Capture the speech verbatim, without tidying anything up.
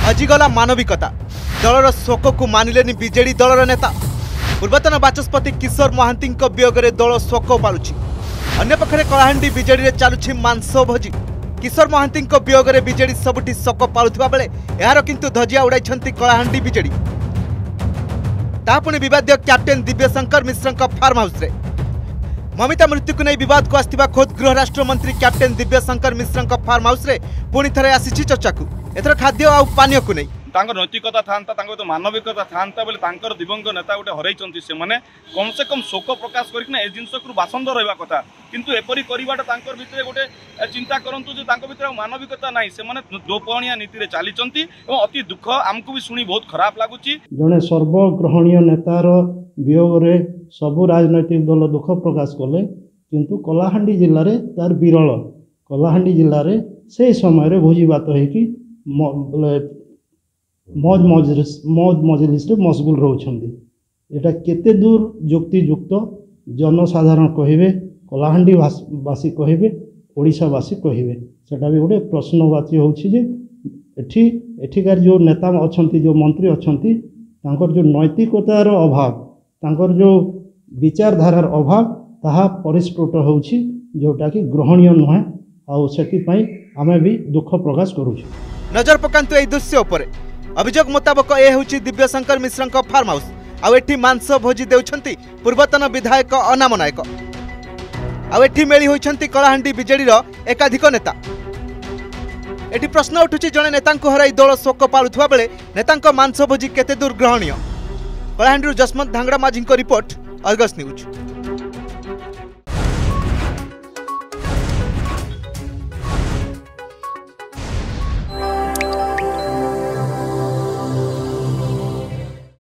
हजिगला मानविकता दलर शोक को मानिलेनि बीजेडी दलर नेता। पूर्वतन बाचस्पति किशोर महांती वियोग में दल शोक पालुछि। अन्यपक्षे कलाहांडी बीजेडी चलुछि मांस भोजी। किशोर महांती वियोग में बीजेडी सबुठी शोक पालुथिबा बेले यार किंतु धजिया उड़ाइछंती कलाहांडी बीजेडी। तापुणी विवाद captain Dibyashankar Mishra farm house रे ममिता मृत्यु को नहीं विवाद को आसथिबा खोद गृह राष्ट्र मंत्री captain Dibyashankar Mishra farm house रे पुणी थरे आसीछि चर्चा को। एथर खाद्य आ पानी को नहीं नैतिकता था तो मानविकता था बोले दिवंग नेता गोटे हरई से मैंने कम से कम शोक प्रकाश करना ए जिनस बासंद रहा कथा किंतु एपरी करवाटा भितर गोटे चिंता करंतु जो भितर मानविकता ना से मैंने दोपहणिया नीति चली अति दुख आमको भी शुणी बहुत खराब लगुच। जड़े सर्वग्रहणीय नेतार वियोग रे सबु राजनैतिक दल दुख प्रकाश कले किंतु कलाहांडी जिले में तार विरल। कलाहांडी जिले में से समय भोजी भात होगी मौज मजलिस मौज मजलिस मशगुल रोचंदी। एटा केते दूर युक्तियुक्त जनसाधारण कहिबे, कलाहांडी बासी कहिबे, ओडिशावासी कहिबे, सेटा भी गोटे प्रश्नवाची होछि जे एठी एठिकार जो नेता अछंती जो मंत्री अछंती तांकर जो नैतिकतार अभाव तांकर जो विचारधारार अभाव ताहा परिस्फुट होछि जोटा कि ग्रहणीय नुहे आ सेति पई आमे भी दुख प्रकाश करूछु। नजर पकांतु एई दृश्य उपरे अभियोग मुताबक ए होछि दिव्यशंकर मिश्र फार्म हाउस। आउ एठी मांस भोजी देउछंती पूर्वतन विधायक अनाम नायक। आउ एठी मेली होइछंती कलाहांडी बीजेडी रो एकाधिक नेता। एठी प्रश्न उठुछि जणे नेतांको हराई दल शोक पालुथुवा बेले नेतांको मांस भोजी केते दूर ग्रहणीय। कलाहांडी जसमत धांगड़ा माझी रिपोर्ट, अर्गस न्यूज।